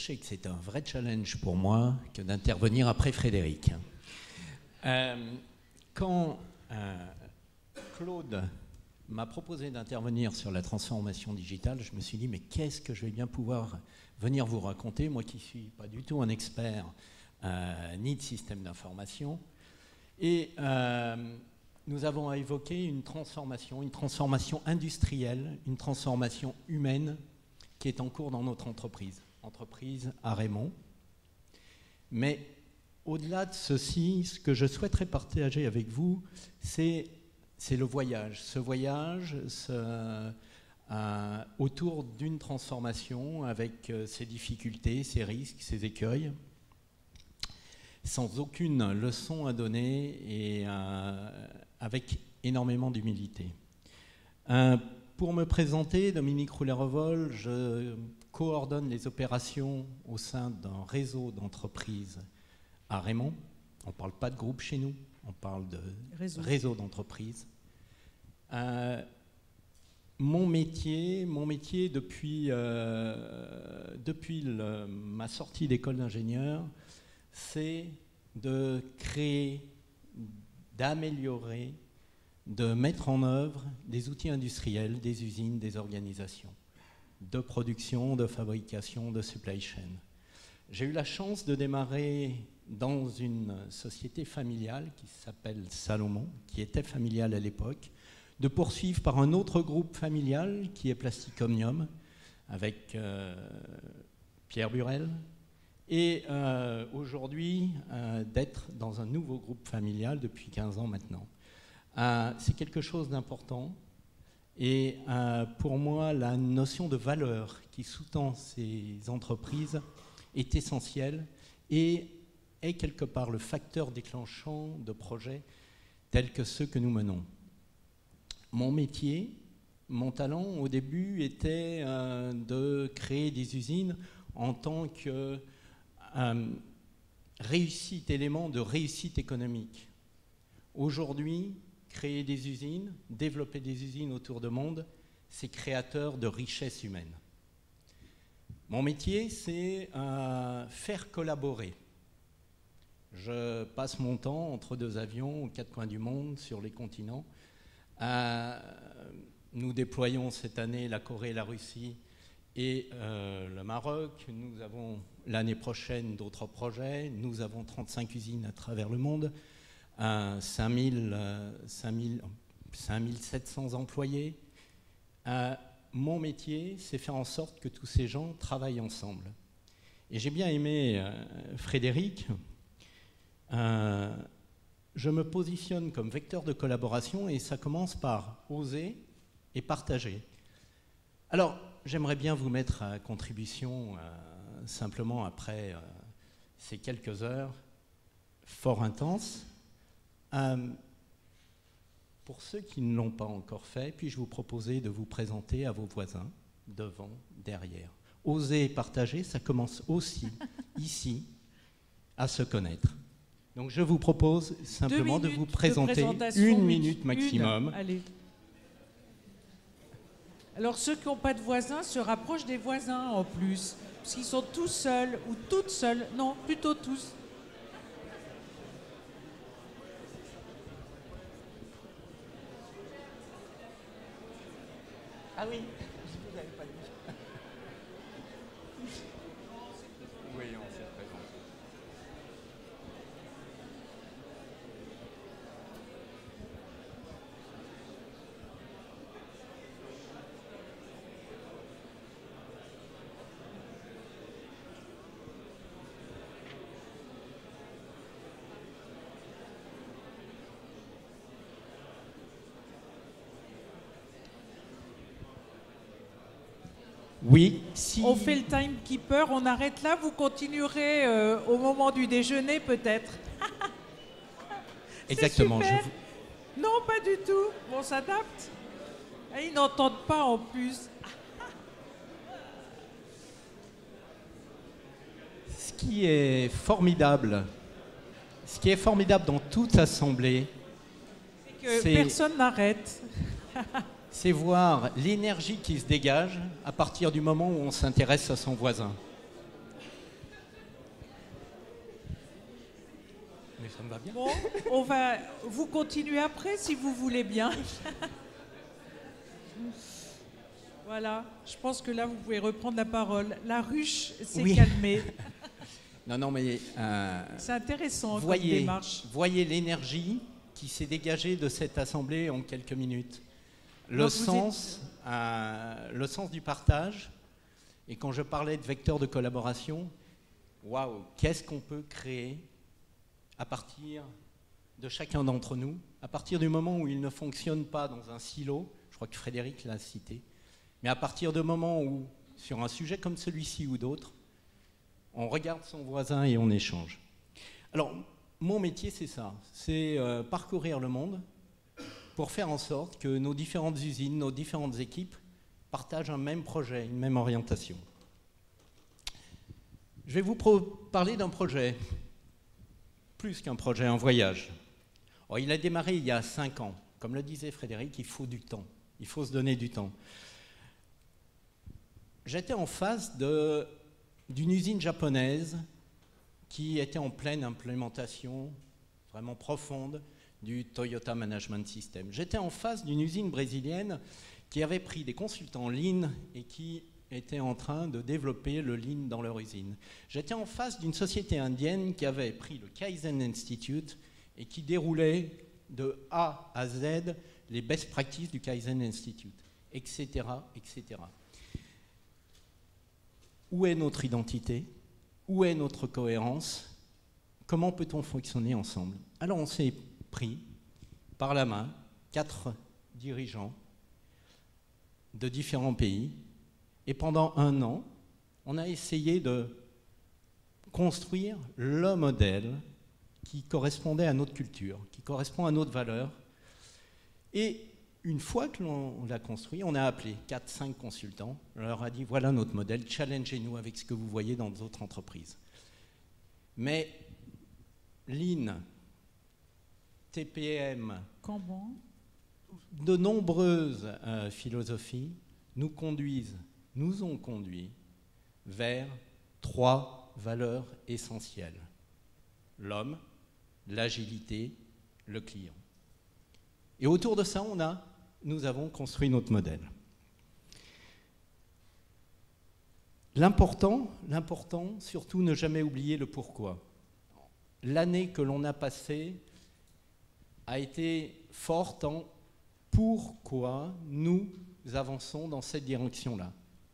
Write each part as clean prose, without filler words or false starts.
sachez que c'est un vrai challenge pour moi que d'intervenir après Frédéric. Quand Claude m'a proposé d'intervenir sur la transformation digitale, je me suis dit, mais qu'est-ce que je vais bien pouvoir venir vous raconter, moi qui ne suis pas du tout un expert ni de système d'information. Et nous avons évoqué une transformation industrielle, une transformation humaine qui est en cours dans notre entreprise à Raymond. Mais au-delà de ceci, ce que je souhaiterais partager avec vous, c'est le voyage. Ce voyage autour d'une transformation avec ses difficultés, ses risques, ses écueils, sans aucune leçon à donner et avec énormément d'humilité. Pour me présenter, Dominique Roulet-Revol, je coordonne les opérations au sein d'un réseau d'entreprises à Raymond. On ne parle pas de groupe chez nous, on parle de réseau d'entreprises. Mon métier depuis ma sortie d'école d'ingénieur, c'est de créer, d'améliorer, de mettre en œuvre des outils industriels, des usines, des organisations de production, de fabrication, de supply chain. J'ai eu la chance de démarrer dans une société familiale qui s'appelle Salomon, qui était familiale à l'époque, de poursuivre par un autre groupe familial qui est Plastic Omnium, avec Pierre Burel, et aujourd'hui d'être dans un nouveau groupe familial depuis 15 ans maintenant. C'est quelque chose d'important et pour moi la notion de valeur qui sous-tend ces entreprises est essentielle et est quelque part le facteur déclenchant de projets tels que ceux que nous menons. Mon métier, mon talent au début était de créer des usines en tant que élément de réussite économique. Aujourd'hui, créer des usines, développer des usines autour du monde, c'est créateur de richesse humaine. Mon métier, c'est faire collaborer. Je passe mon temps entre deux avions aux quatre coins du monde, sur les continents. Nous déployons cette année la Corée, la Russie et le Maroc. Nous avons l'année prochaine d'autres projets. Nous avons 35 usines à travers le monde, 5700 employés. Mon métier, c'est faire en sorte que tous ces gens travaillent ensemble. Et j'ai bien aimé Frédéric. Je me positionne comme vecteur de collaboration et ça commence par oser et partager. Alors, j'aimerais bien vous mettre à contribution simplement après ces quelques heures fort intenses. Pour ceux qui ne l'ont pas encore fait, puis-je vous proposer de vous présenter à vos voisins, devant, derrière. Oser et partager, ça commence aussi, ici, à se connaître. Donc je vous propose simplement de vous présenter une minute maximum. Allez. Alors ceux qui n'ont pas de voisins se rapprochent des voisins en plus, parce qu'ils sont tous seuls ou toutes seules. Non, plutôt tous. Ah oui, je vous avais pas dit. Oui, on s'est présenté. Oui, si... On fait le timekeeper, on arrête là, vous continuerez au moment du déjeuner peut-être. Exactement. Non, pas du tout. On s'adapte. Et ils n'entendent pas en plus. Ce qui est formidable dans toute assemblée, c'est que personne n'arrête. C'est voir l'énergie qui se dégage à partir du moment où on s'intéresse à son voisin. mais ça me va bien. Bon, vous continuez après si vous voulez bien. Voilà, je pense que là vous pouvez reprendre la parole. La ruche s'est calmée. Non, mais c'est intéressant comme démarche. Voyez l'énergie qui s'est dégagée de cette assemblée en quelques minutes. Le sens du partage. Et quand je parlais de vecteur de collaboration, waouh, qu'est-ce qu'on peut créer à partir de chacun d'entre nous, à partir du moment où il ne fonctionne pas dans un silo, je crois que Frédéric l'a cité, mais à partir du moment où, sur un sujet comme celui-ci ou d'autres, on regarde son voisin et on échange. Alors, mon métier, c'est ça, c'est parcourir le monde pour faire en sorte que nos différentes usines, nos différentes équipes partagent un même projet, une même orientation. Je vais vous parler d'un projet, plus qu'un projet, un voyage. Alors, il a démarré il y a 5 ans. Comme le disait Frédéric, il faut du temps, il faut se donner du temps. J'étais en face d'une usine japonaise qui était en pleine implémentation vraiment profonde du Toyota Management System. J'étais en face d'une usine brésilienne qui avait pris des consultants Lean et qui était en train de développer le Lean dans leur usine. J'étais en face d'une société indienne qui avait pris le Kaizen Institute et qui déroulait de A à Z les best practices du Kaizen Institute, etc., etc. Où est notre identité? Où est notre cohérence? Comment peut-on fonctionner ensemble? Alors on s'est pris par la main 4 dirigeants de différents pays et pendant 1 an, on a essayé de construire le modèle qui correspondait à notre culture, qui correspond à notre valeur. Et une fois que l'on l'a construit, on a appelé 4-5 consultants, on leur a dit voilà notre modèle, challengez-nous avec ce que vous voyez dans d'autres entreprises. Mais Lean, TPM, Kanban, de nombreuses philosophies nous ont conduit vers 3 valeurs essentielles. L'homme, l'agilité, le client. Et autour de ça, nous avons construit notre modèle. L'important, surtout, ne jamais oublier le pourquoi. L'année que l'on a passée a été forte en pourquoi nous avançons dans cette direction-là.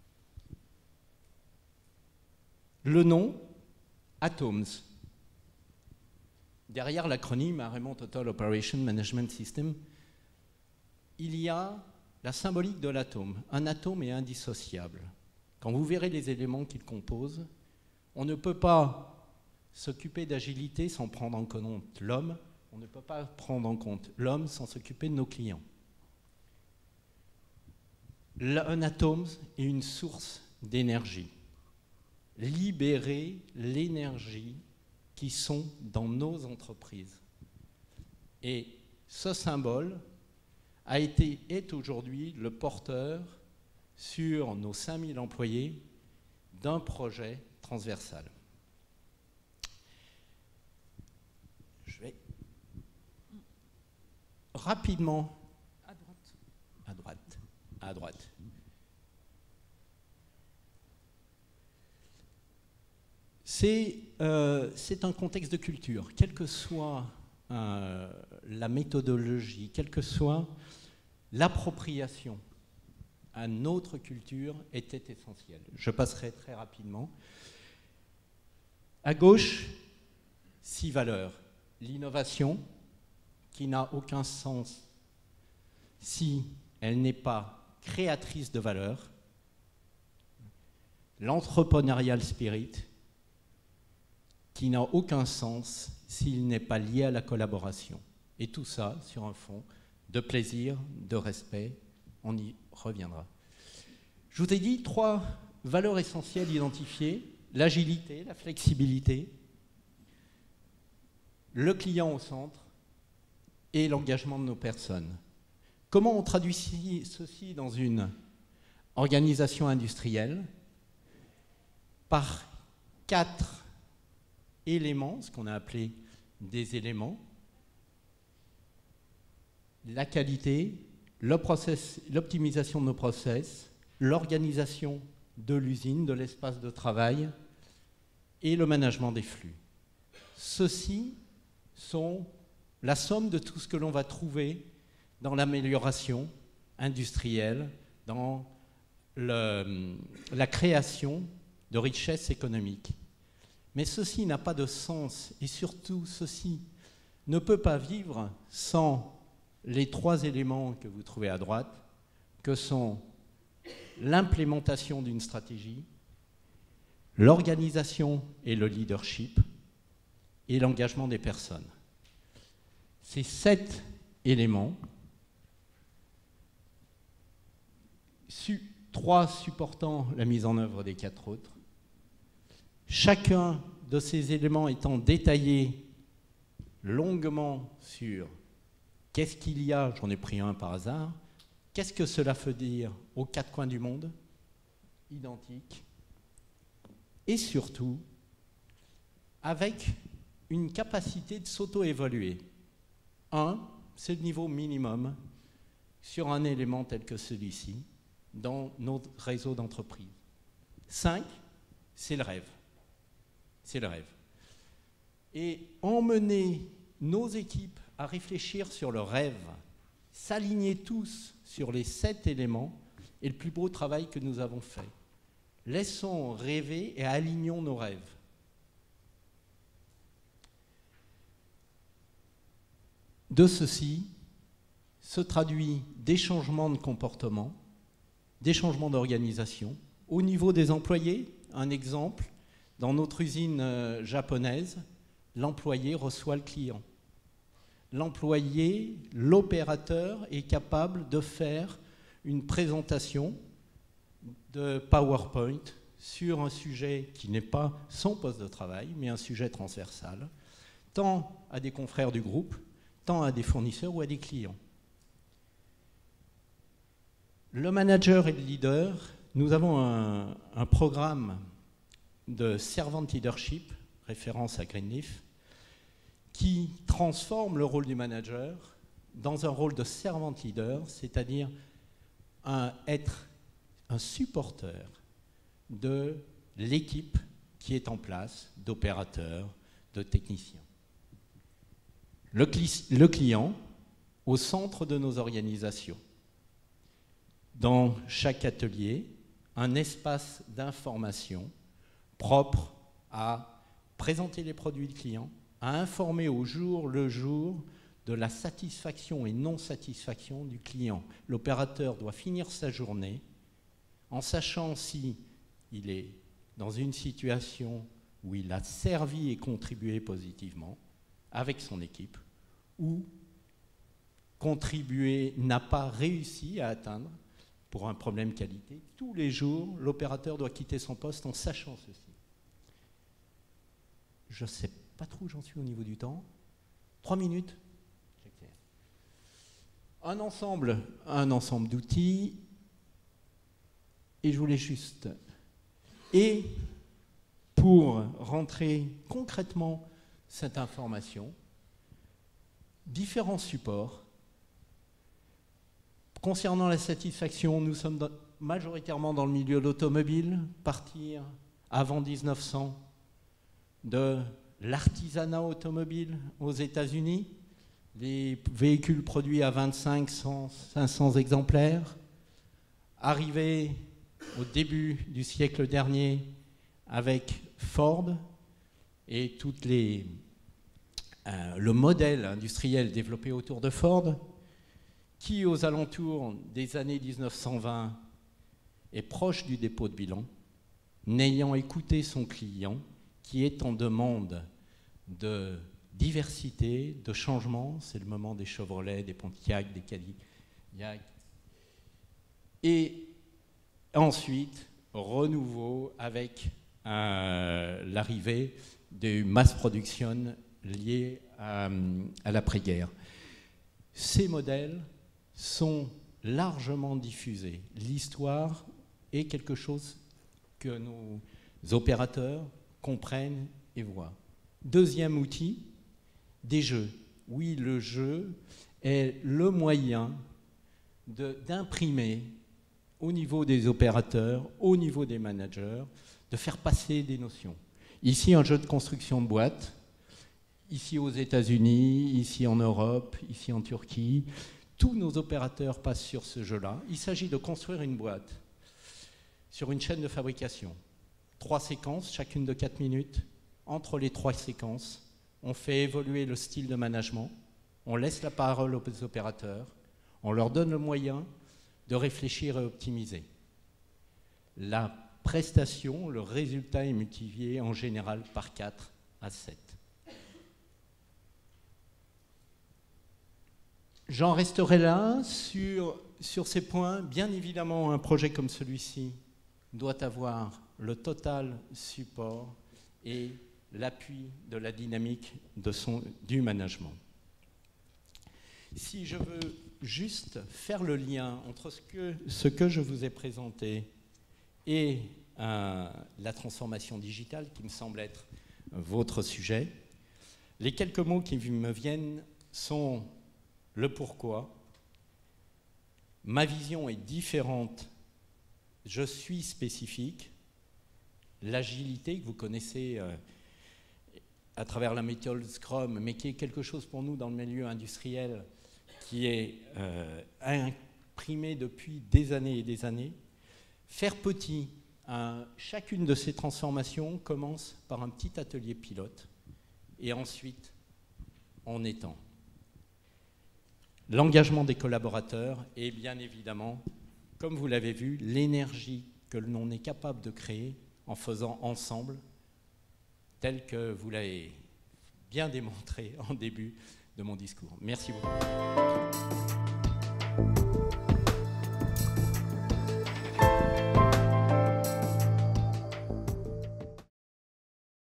Le nom, Atoms. Derrière l'acronyme Arrêment Total Operation Management System, il y a la symbolique de l'atome. Un atome est indissociable. Quand vous verrez les éléments qu'il compose, on ne peut pas s'occuper d'agilité sans prendre en compte l'homme. On ne peut pas prendre en compte l'homme sans s'occuper de nos clients. Un atome est une source d'énergie. Libérer l'énergie qui sont dans nos entreprises. Et ce symbole est aujourd'hui le porteur sur nos 5000 employés d'un projet transversal. Je vais rapidement à droite. C'est un contexte de culture, quelle que soit la méthodologie, quelle que soit l'appropriation à notre culture était essentielle. Je passerai très rapidement. À gauche, 6 valeurs. L'innovation, qui n'a aucun sens si elle n'est pas créatrice de valeur. L'entrepreneurial spirit, qui n'a aucun sens s'il n'est pas lié à la collaboration. Et tout ça sur un fond de plaisir, de respect, on y reviendra. Je vous ai dit 3 valeurs essentielles identifiées, l'agilité, la flexibilité, le client au centre et l'engagement de nos personnes. Comment on traduit ceci dans une organisation industrielle? Par 4 éléments, ce qu'on a appelé des éléments, la qualité, l'optimisation de nos process, l'organisation de l'usine, de l'espace de travail et le management des flux. Ceux-ci sont la somme de tout ce que l'on va trouver dans l'amélioration industrielle, dans la création de richesses économiques. Mais ceci n'a pas de sens et surtout ceci ne peut pas vivre sans les trois éléments que vous trouvez à droite, que sont l'implémentation d'une stratégie, l'organisation et le leadership et l'engagement des personnes. Ces 7 éléments, 3 supportant la mise en œuvre des 4 autres, chacun de ces éléments étant détaillé longuement sur qu'est-ce qu'il y a, j'en ai pris un par hasard, qu'est-ce que cela veut dire aux 4 coins du monde, identiques, et surtout avec une capacité de s'auto-évaluer. 1, c'est le niveau minimum sur un élément tel que celui-ci dans notre réseau d'entreprise. 5, c'est le rêve. C'est le rêve. Et emmener nos équipes à réfléchir sur le rêve, s'aligner tous sur les 7 éléments est le plus beau travail que nous avons fait. Laissons rêver et alignons nos rêves. De ceci se traduit des changements de comportement, des changements d'organisation. Au niveau des employés, un exemple, dans notre usine japonaise, l'employé reçoit le client. L'employé, l'opérateur est capable de faire une présentation de PowerPoint sur un sujet qui n'est pas son poste de travail, mais un sujet transversal, tant à des confrères du groupe, tant à des fournisseurs ou à des clients. Le manager et le leader, nous avons un programme de servant leadership, référence à Greenleaf, qui transforme le rôle du manager dans un rôle de servant leader, c'est-à-dire être un supporteur de l'équipe qui est en place, d'opérateurs, de techniciens. Le client au centre de nos organisations. Dans chaque atelier, un espace d'information propre à présenter les produits du client, à informer au jour le jour de la satisfaction et non-satisfaction du client. L'opérateur doit finir sa journée en sachant si il est dans une situation où il a servi et contribué positivement avec son équipe, ou contribué n'a pas réussi à atteindre pour un problème qualité. Tous les jours, l'opérateur doit quitter son poste en sachant ceci. Je ne sais pas trop où j'en suis au niveau du temps. 3 minutes. Un ensemble d'outils. Et je voulais juste... Et pour rentrer concrètement cette information, différents supports. Concernant la satisfaction, nous sommes majoritairement dans le milieu de l'automobile, partir avant 1900 de l'artisanat automobile aux États-Unis, les véhicules produits à 25, 100, 500 exemplaires, arriver au début du siècle dernier avec Ford et le modèle industriel développé autour de Ford, qui aux alentours des années 1920 est proche du dépôt de bilan, n'ayant écouté son client, qui est en demande de diversité, de changement. C'est le moment des Chevrolet, des Pontiac, des Cadillac. Et ensuite, renouveau avec l'arrivée de mass production liée à l'après-guerre. Ces modèles sont largement diffusés. L'histoire est quelque chose que nos opérateurs comprennent et voient. Deuxième outil, des jeux. Oui, le jeu est le moyen d'imprimer au niveau des opérateurs, au niveau des managers, de faire passer des notions. Ici, un jeu de construction de boîte, ici aux États-Unis, ici en Europe, ici en Turquie. Tous nos opérateurs passent sur ce jeu-là. Il s'agit de construire une boîte sur une chaîne de fabrication. 3 séquences, chacune de 4 minutes. Entre les 3 séquences, on fait évoluer le style de management, on laisse la parole aux opérateurs, on leur donne le moyen de réfléchir et optimiser. La prestation, le résultat est multiplié en général par 4 à 7. J'en resterai là sur ces points. Bien évidemment, un projet comme celui-ci doit avoir le total support et l'appui de la dynamique du management. Si je veux juste faire le lien entre ce que je vous ai présenté et la transformation digitale, qui me semble être votre sujet, les quelques mots qui me viennent sont le pourquoi. Ma vision est différente, je suis spécifique. L'agilité que vous connaissez à travers la méthode Scrum, mais qui est quelque chose pour nous dans le milieu industriel qui est imprimé depuis des années et des années. Faire petit, chacune de ces transformations commence par un petit atelier pilote et ensuite on étend. L'engagement des collaborateurs et bien évidemment, comme vous l'avez vu, l'énergie que l'on est capable de créer en faisant ensemble, tel que vous l'avez bien démontré en début de mon discours. Merci beaucoup.